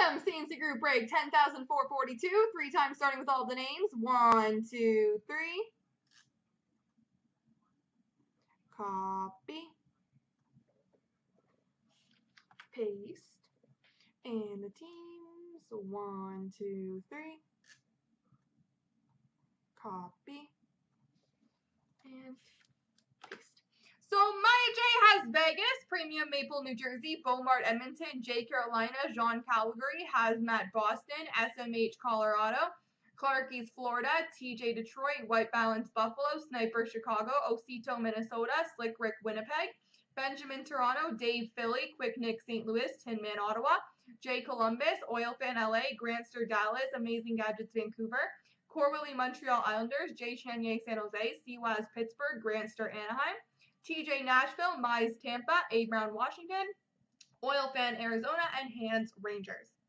Random CNC group break 10,442. 3 times starting with all the names. 1, 2, 3. Copy. Paste. And the teams. 1, 2, 3. Copy. And paste. So Maya J has Vegas, Premium Maple, New Jersey, Beaumont, Edmonton, J Carolina, Jean Calgary, Hazmat, Boston, SMH, Colorado, Clarkies, Florida, TJ, Detroit, White Balance, Buffalo, Sniper, Chicago, Osito, Minnesota, Slick Rick, Winnipeg, Benjamin, Toronto, Dave, Philly, Quick Nick, St. Louis, Tin Man, Ottawa, J Columbus, Oil Fan, LA, Grantster, Dallas, Amazing Gadgets, Vancouver, Corwilly, Montreal Islanders, J Chanier, San Jose, CWAS, Pittsburgh, Grantster, Anaheim, TJ Nashville, Mize Tampa, A Brown Washington, Oil Fan Arizona, and Hands Rangers.